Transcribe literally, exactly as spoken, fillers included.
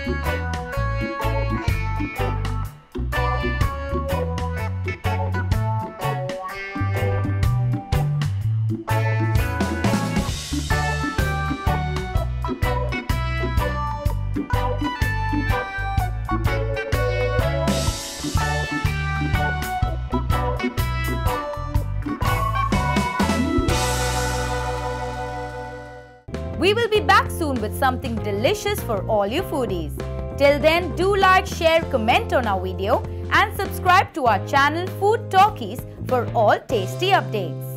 We will be back soon with something delicious for all you foodies. Till then, do like, share, comment on our video and subscribe to our channel Food Talkies for all tasty updates.